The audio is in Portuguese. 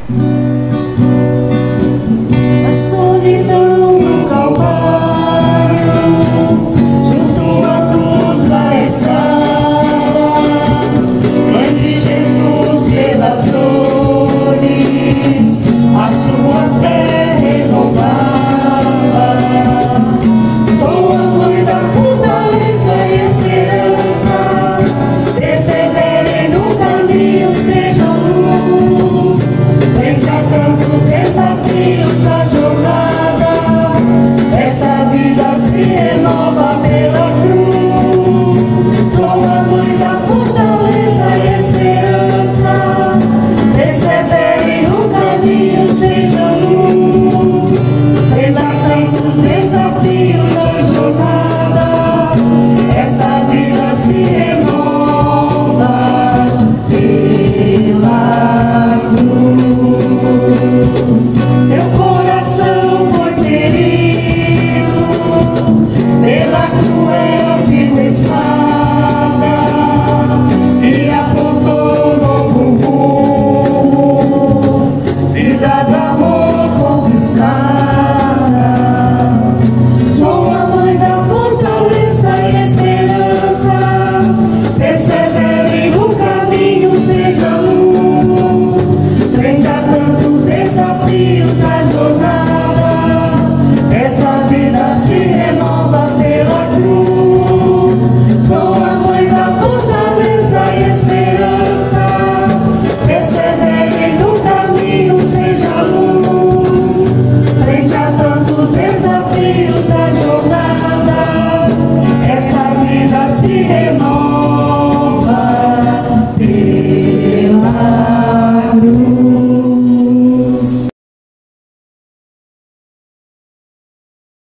A solidão do Calvário, junto à cruz da escala, Mãe de Jesus pelas dores, a sua fé renovava. Sou a mãe da fortaleza e esperança, perseverem no caminho, sejam luz, frente a tantos desafios da jornada, esta vida se renova pela cruz. Sou a mãe da fortaleza e esperança, perseverem no caminho,